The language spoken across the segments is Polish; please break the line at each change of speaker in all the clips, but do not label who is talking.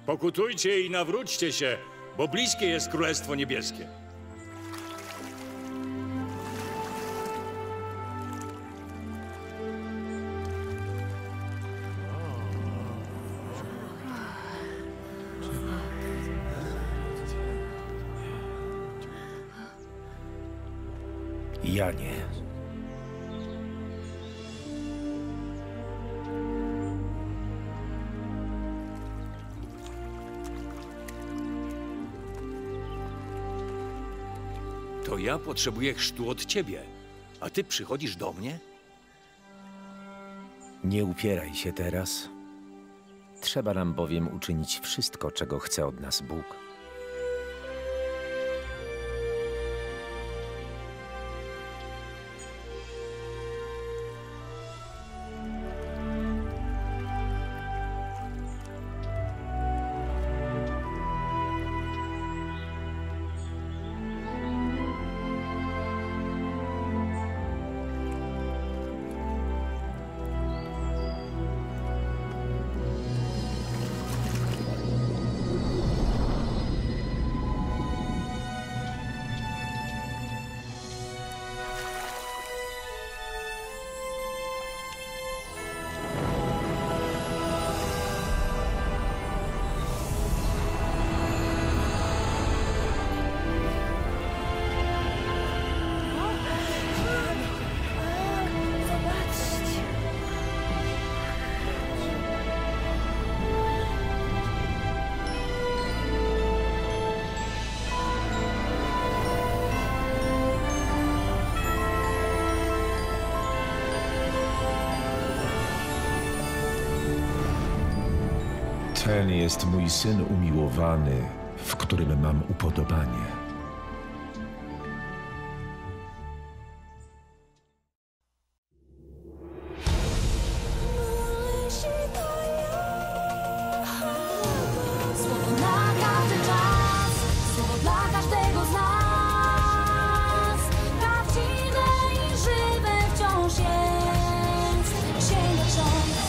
Pokutujcie i nawróćcie się, bo bliskie jest Królestwo Niebieskie.
Janie.
To ja potrzebuję chrztu od ciebie, a ty przychodzisz do mnie?
Nie upieraj się teraz. Trzeba nam bowiem uczynić wszystko, czego chce od nas Bóg.
Ten jest mój syn umiłowany, w którym mam upodobanie.
Słowo na każdy czas, słowo dla każdego z nas. Prawdziwe i żywe wciąż jest. Księga ksiąg.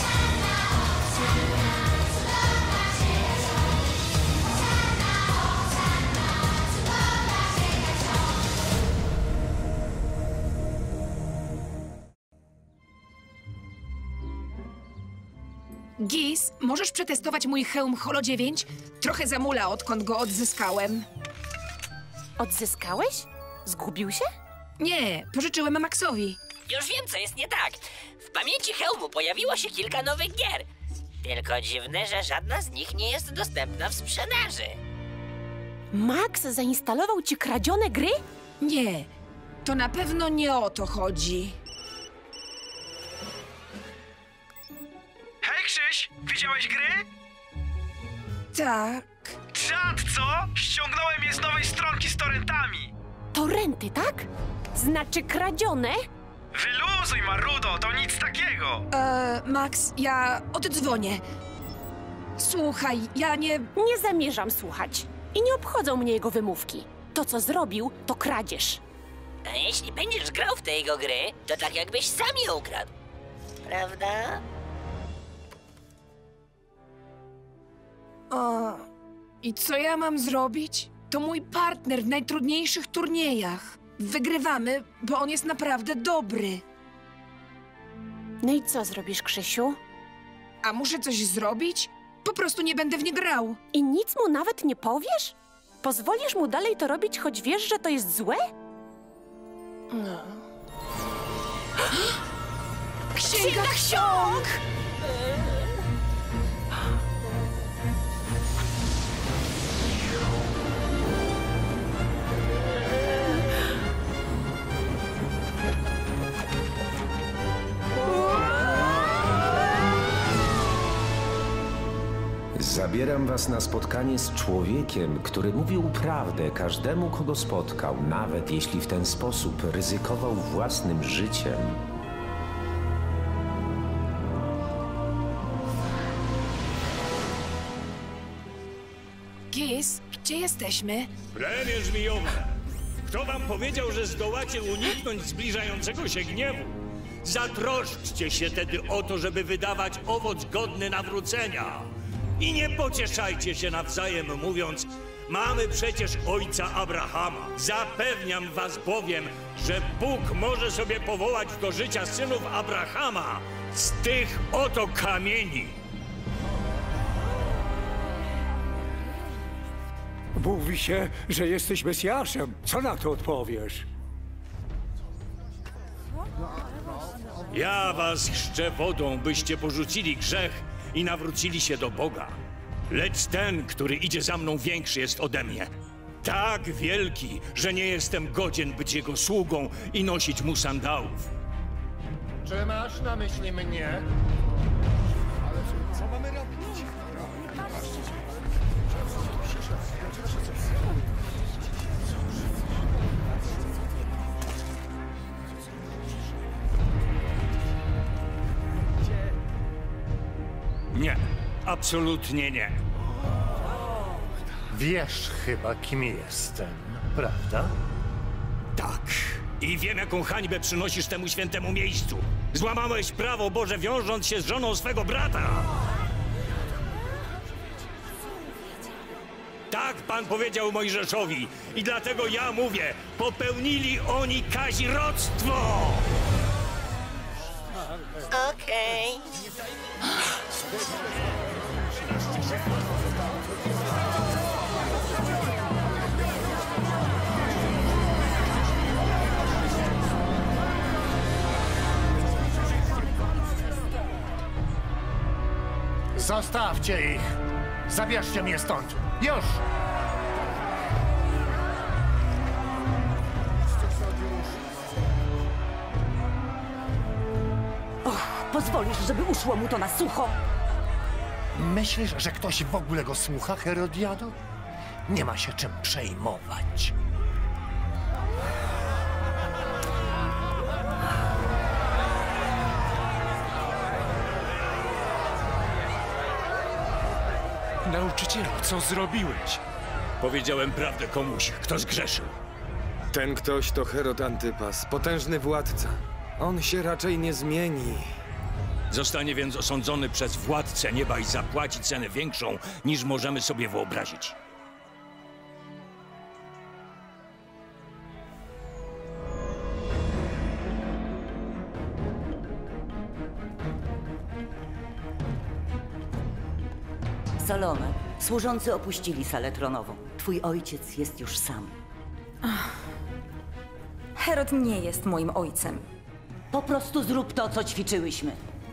Gis, możesz przetestować mój hełm Holo 9? Trochę zamula, odkąd go odzyskałem.
Odzyskałeś? Zgubił się?
Nie, pożyczyłem Maxowi.
Już wiem, co jest nie tak. W pamięci hełmu pojawiło się kilka nowych gier. Tylko dziwne, że żadna z nich nie jest dostępna w sprzedaży.
Max zainstalował ci kradzione gry?
Nie, to na pewno nie o to chodzi.
Hej, Krzyś! Widziałeś gry?
Tak.
Czad, co? Ściągnąłem je z nowej stronki z torrentami.
Torrenty, tak? Znaczy kradzione?
Wyluzuj, Marudo, to nic takiego.
Max, ja oddzwonię. Słuchaj, ja nie...
Nie zamierzam słuchać. I nie obchodzą mnie jego wymówki. To, co zrobił, to kradzież.
A jeśli będziesz grał w te jego gry, to tak jakbyś sam je ukradł. Prawda?
I co ja mam zrobić? To mój partner w najtrudniejszych turniejach. Wygrywamy, bo on jest naprawdę dobry.
No i co zrobisz, Krzysiu?
A muszę coś zrobić? Po prostu nie będę w nie grał.
I nic mu nawet nie powiesz? Pozwolisz mu dalej to robić, choć wiesz, że to jest złe?
Księga ksiąg!
Zabieram was na spotkanie z człowiekiem, który mówił prawdę każdemu, kogo spotkał, nawet jeśli w ten sposób ryzykował własnym życiem.
Gis, gdzie jesteśmy?
Plemię żmijowe! Kto wam powiedział, że zdołacie uniknąć zbliżającego się gniewu? Zatroszczcie się tedy o to, żeby wydawać owoc godny nawrócenia. I nie pocieszajcie się nawzajem, mówiąc: mamy przecież ojca Abrahama. Zapewniam was bowiem, że Bóg może sobie powołać do życia synów Abrahama z tych oto kamieni.
Mówi się, że jesteś Mesjaszem. Co na to odpowiesz?
Ja was chrzczę wodą, byście porzucili grzech i nawrócili się do Boga. Lecz ten, który idzie za mną, większy jest ode mnie. Tak wielki, że nie jestem godzien być jego sługą i nosić mu sandałów.
Czy masz na myśli mnie?
Nie, absolutnie nie.
Wiesz chyba, kim jestem, prawda?
Tak. I wiem, jaką hańbę przynosisz temu świętemu miejscu. Złamałeś prawo Boże, wiążąc się z żoną swego brata. Tak Pan powiedział Mojżeszowi. I dlatego ja mówię, popełnili oni kazirodztwo!
Okej.
Zostawcie ich! Zabierzcie mnie stąd! Już!
Pozwolisz, żeby uszło mu to na sucho?
Myślisz, że ktoś w ogóle go słucha, Herodiado? Nie ma się czym przejmować.
Nauczycielu, co zrobiłeś?
Powiedziałem prawdę komuś, kto zgrzeszył.
Ten ktoś to Herod Antypas, potężny władca. On się raczej nie zmieni.
Zostanie więc osądzony przez władcę nieba i zapłaci cenę większą, niż możemy sobie wyobrazić.
Salome, służący opuścili salę tronową. Twój ojciec jest już sam.
Herod nie jest moim ojcem.
Po prostu zrób to, co ćwiczyłyśmy.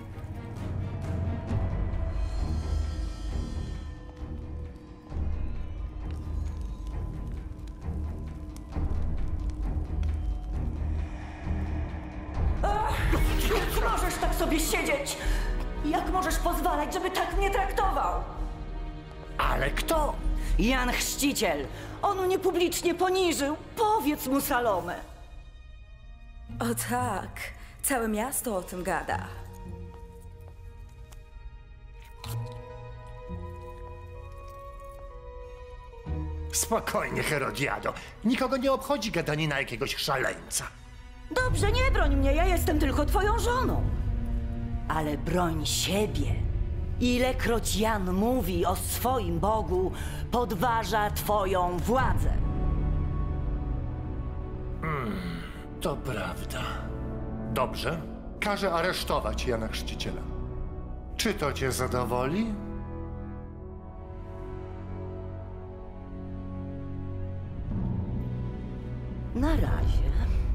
Jak możesz tak sobie siedzieć? Jak możesz pozwalać, żeby tak mnie traktował?
Ale kto?
Jan Chrzciciel. On mnie publicznie poniżył. Powiedz mu, Salome.
O tak, całe miasto o tym gada.
Spokojnie, Herodiado. Nikogo nie obchodzi gadanina jakiegoś szaleńca.
Dobrze, nie broń mnie, ja jestem tylko twoją żoną. Ale broń siebie. Ilekroć Jan mówi o swoim Bogu, podważa twoją władzę.
To prawda. Dobrze. Każę aresztować Jana Chrzciciela. Czy to cię zadowoli?
Na razie.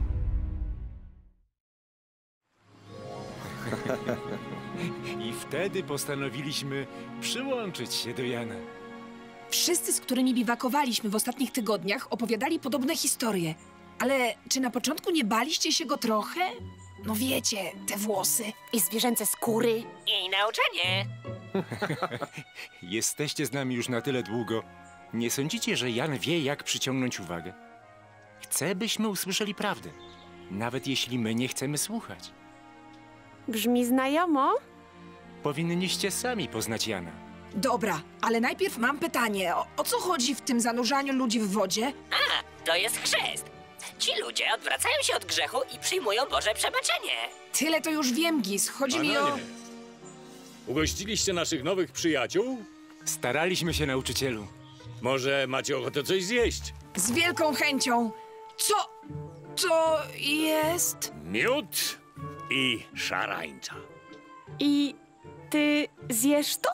I wtedy postanowiliśmy przyłączyć się do Jana.
Wszyscy, z którymi biwakowaliśmy w ostatnich tygodniach, opowiadali podobne historie. Ale czy na początku nie baliście się go trochę? No wiecie, te włosy.
I zwierzęce skóry.
I nauczanie.
Jesteście z nami już na tyle długo. Nie sądzicie, że Jan wie, jak przyciągnąć uwagę? Chce, byśmy usłyszeli prawdę, nawet jeśli my nie chcemy słuchać.
Brzmi znajomo?
Powinniście sami poznać Jana.
Dobra, ale najpierw mam pytanie. O co chodzi w tym zanurzaniu ludzi w wodzie?
A, to jest chrzest. Ci ludzie odwracają się od grzechu i przyjmują Boże przebaczenie.
Tyle to już wiem, Gis. Chodzi mi o...
Ugościliście naszych nowych przyjaciół?
Staraliśmy się, nauczycielu.
Może macie ochotę coś zjeść?
Z wielką chęcią. Co to jest?
Miód i szarańcza.
I ty zjesz to?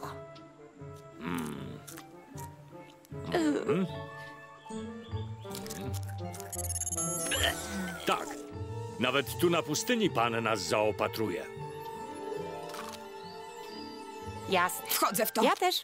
Tak. Nawet tu na pustyni pan nas zaopatruje.
Jasne.
Wchodzę w to.
Ja też.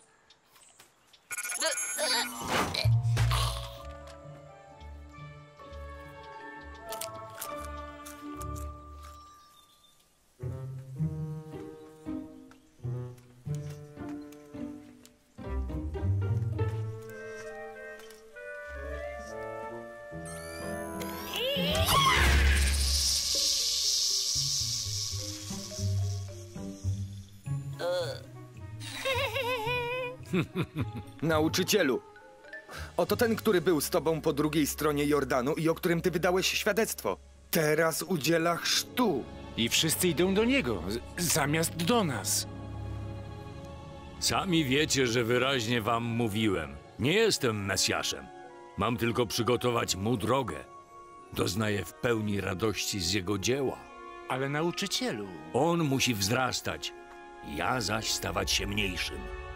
Nauczycielu, oto ten, który był z tobą po drugiej stronie Jordanu i o którym ty wydałeś świadectwo. Teraz udziela chrztu.
I wszyscy idą do niego, zamiast do nas.
Sami wiecie, że wyraźnie wam mówiłem. Nie jestem Mesjaszem. Mam tylko przygotować mu drogę. Doznaję w pełni radości z jego dzieła.
Ale nauczycielu...
On musi wzrastać, ja zaś stawać się mniejszym.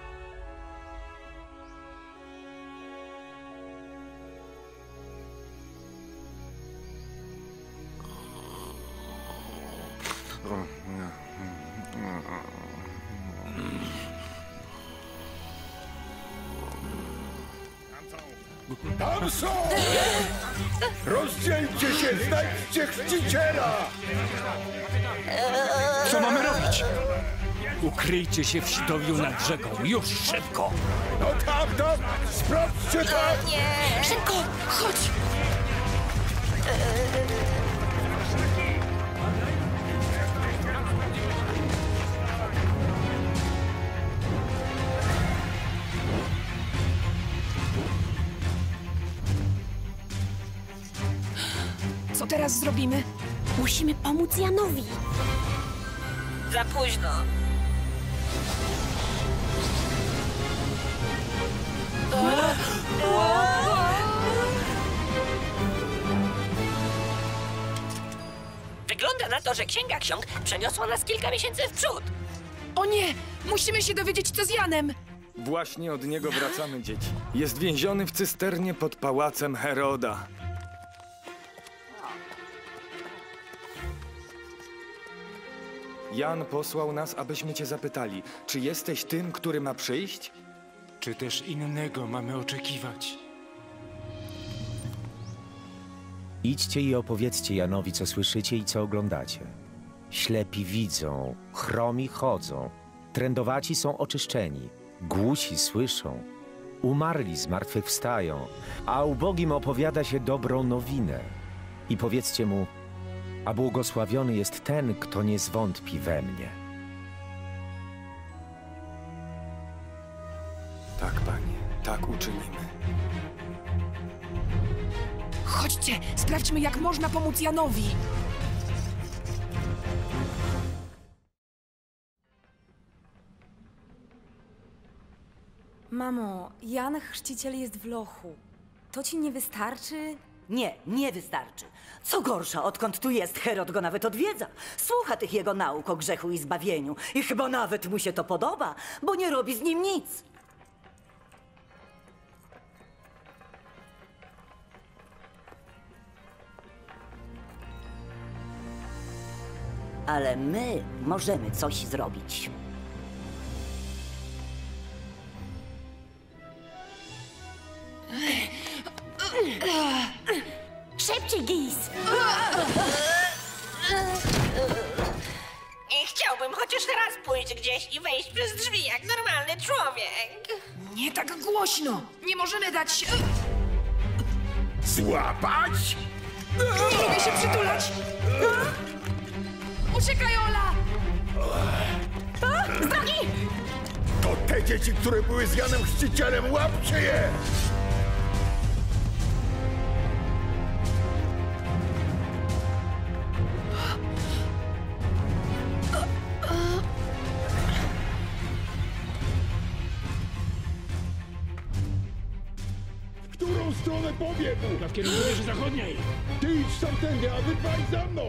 Tam są! Rozdzielcie się, znajdźcie chrzciciela!
Co mamy robić?
Ukryjcie się w Sidowiu nad rzeką, już szybko!
No tam, sprawdźcie tam!
Nie! Szybko, chodź! Co teraz zrobimy?
Musimy pomóc Janowi.
Za późno. Wygląda na to, że Księga Ksiąg przeniosła nas kilka miesięcy w przód.
O nie! Musimy się dowiedzieć, co z Janem!
Właśnie od niego wracamy, dzieci. Jest więziony w cysternie pod pałacem Heroda. Jan posłał nas, abyśmy cię zapytali, czy jesteś tym, który ma przyjść?
Czy też innego mamy oczekiwać?
Idźcie i opowiedzcie Janowi, co słyszycie i co oglądacie. Ślepi widzą, chromi chodzą, trędowaci są oczyszczeni, głusi słyszą, umarli zmartwychwstają, a ubogim opowiada się dobrą nowinę. I powiedzcie mu, a błogosławiony jest ten, kto nie zwątpi we mnie.
Tak, panie, tak uczynimy.
Chodźcie, sprawdźmy, jak można pomóc Janowi.
Mamo, Jan Chrzciciel jest w lochu. To ci nie wystarczy?
Nie, nie wystarczy. Co gorsza, odkąd tu jest, Herod go nawet odwiedza. Słucha tych jego nauk o grzechu i zbawieniu. I chyba nawet mu się to podoba, bo nie robi z nim nic. Ale my możemy coś zrobić.
Szybciej, Gis!
I chciałbym chociaż raz pójść gdzieś i wejść przez drzwi jak normalny człowiek.
Nie tak głośno! Nie możemy dać się...
Złapać?
Nie mogę się przytulać! Uciekaj, Ola!
Z drogi!
To te dzieci, które były z Janem Chrzcicielem, łapcie je! powie mu!
W kierunku wieży zachodniej!
Ty idź tamtędy, a wy dwaj za mną!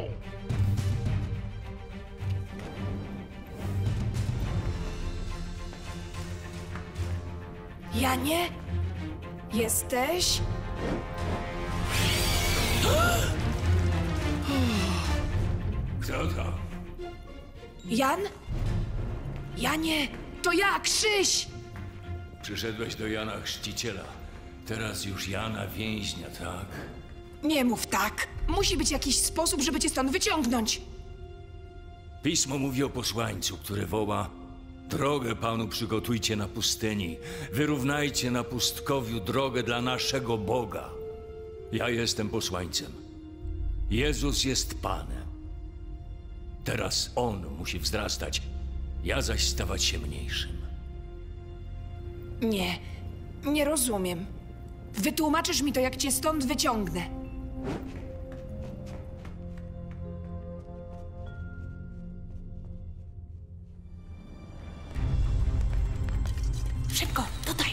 Janie? Jesteś?
Kto to?
Jan? Janie, to ja, Krzyś!
Przyszedłeś do Jana Chrzciciela. Teraz już Jana Więźnia, tak?
Nie mów tak. Musi być jakiś sposób, żeby cię stąd wyciągnąć.
Pismo mówi o posłańcu, który woła: drogę Panu przygotujcie na pustyni, wyrównajcie na pustkowiu drogę dla naszego Boga. Ja jestem posłańcem. Jezus jest Panem. Teraz On musi wzrastać, ja zaś stawać się mniejszym.
Nie rozumiem. Wytłumaczysz mi to, jak cię stąd wyciągnę.
Szybko, tutaj!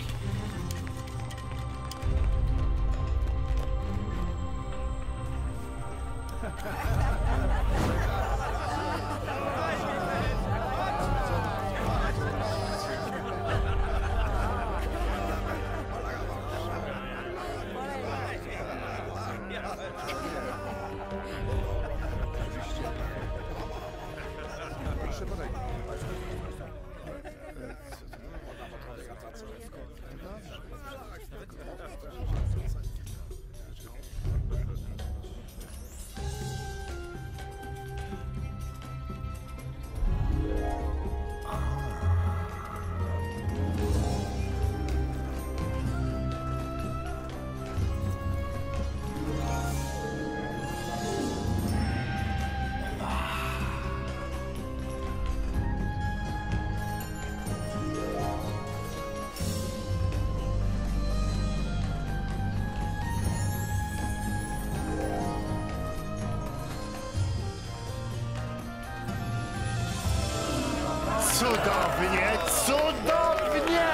Cudownie, cudownie!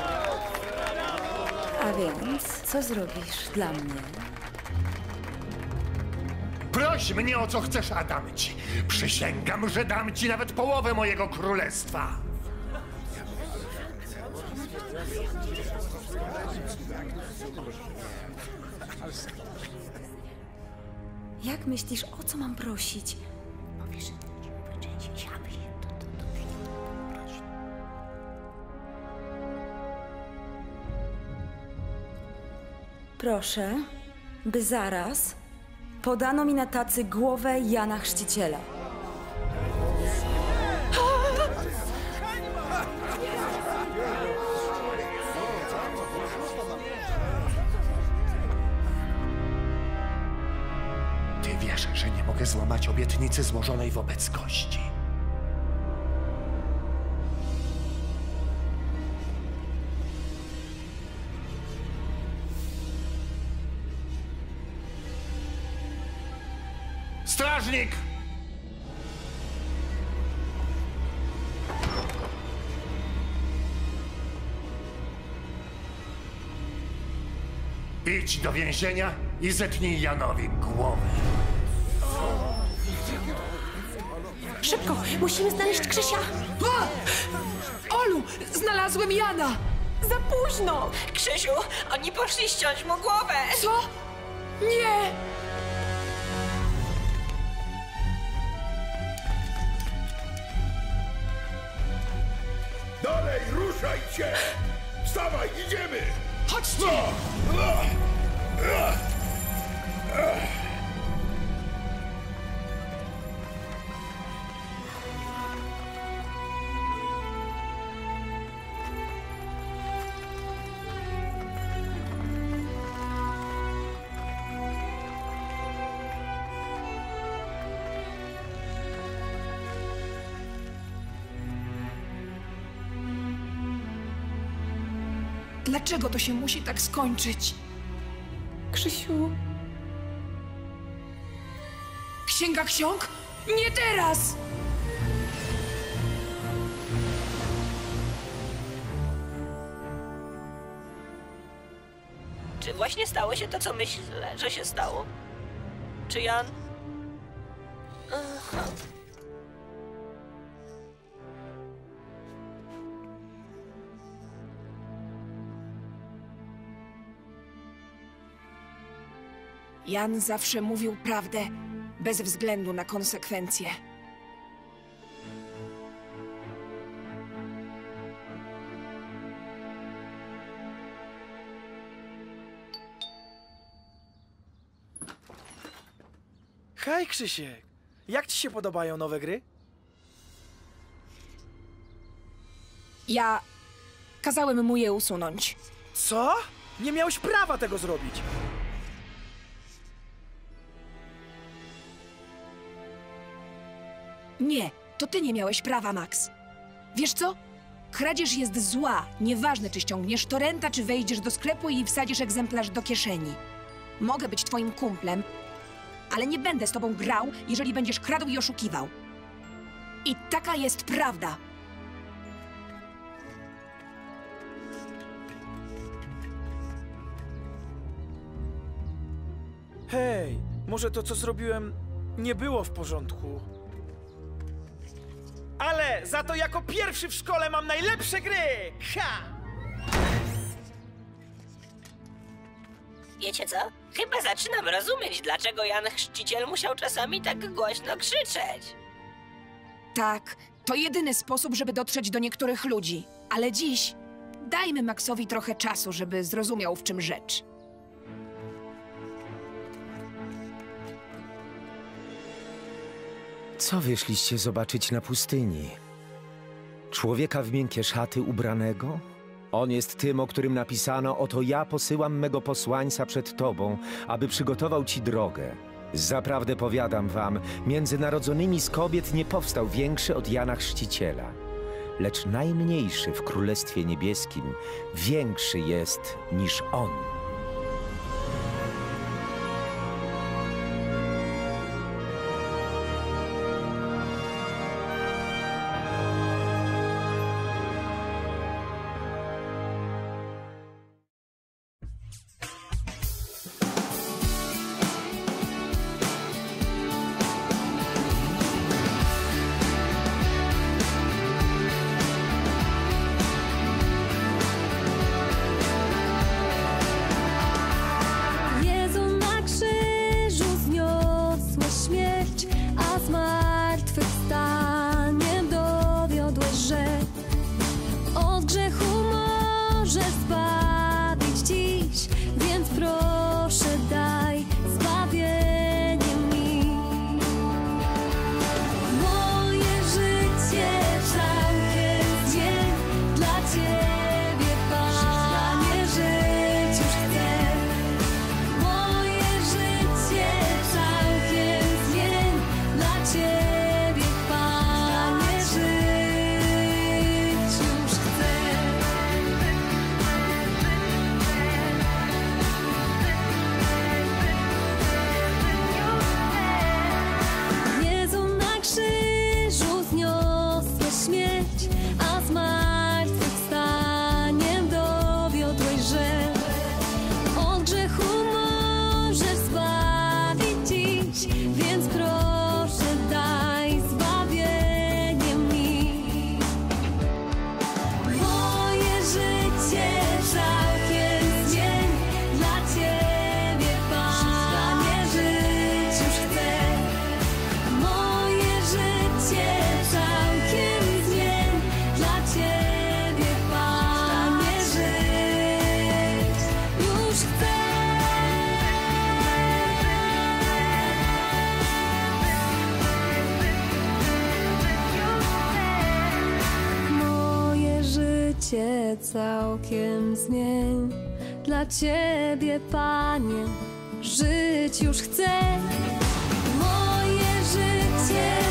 A więc, co zrobisz dla mnie?
Proś mnie o co chcesz, a dam ci. Przysięgam, że dam ci nawet połowę mojego królestwa.
Jak myślisz, o co mam prosić? Proszę, by zaraz podano mi na tacy głowę Jana Chrzciciela.
Ty wiesz, że nie mogę złamać obietnicy złożonej wobec gości. Strażnik! Idź do więzienia i zetnij Janowi głowę.
Szybko, musimy znaleźć Krzysia!
Olu, znalazłem Jana!
Za późno! Krzysiu, oni poszli ściąć mu głowę!
Co? Nie!
Dalej, ruszajcie! Wstawaj, idziemy!
Chodźcie! Dlaczego to się musi tak skończyć?
Krzysiu...
Księga ksiąg? Nie teraz!
Czy Czy właśnie stało się to, co myślę, że się stało? Czy Jan...
Jan zawsze mówił prawdę, bez względu na konsekwencje.
Hej, Krzysiek! Jak ci się podobają nowe gry?
Ja kazałem mu je usunąć.
Co? Nie miałeś prawa tego zrobić!
Nie, to ty nie miałeś prawa, Max. Wiesz co? Kradzież jest zła. Nieważne, czy ściągniesz torrenta, czy wejdziesz do sklepu i wsadzisz egzemplarz do kieszeni. Mogę być twoim kumplem, ale nie będę z tobą grał, jeżeli będziesz kradł i oszukiwał. I taka jest prawda.
Hej, może to, co zrobiłem, nie było w porządku. Ale za to jako pierwszy w szkole mam najlepsze gry! Ha!
Wiecie co? Chyba zaczynam rozumieć, dlaczego Jan Chrzciciel musiał czasami tak głośno krzyczeć.
Tak, to jedyny sposób, żeby dotrzeć do niektórych ludzi. Ale dziś dajmy Maxowi trochę czasu, żeby zrozumiał, w czym rzecz.
Co wyszliście zobaczyć na pustyni? Człowieka w miękkie szaty ubranego? On jest tym, o którym napisano: oto ja posyłam mego posłańca przed tobą, aby przygotował ci drogę. Zaprawdę powiadam wam, między narodzonymi z kobiet nie powstał większy od Jana Chrzciciela. Lecz najmniejszy w Królestwie Niebieskim większy jest niż on.
Całkiem zmień dla Ciebie, Panie, żyć już chcę. Moje życie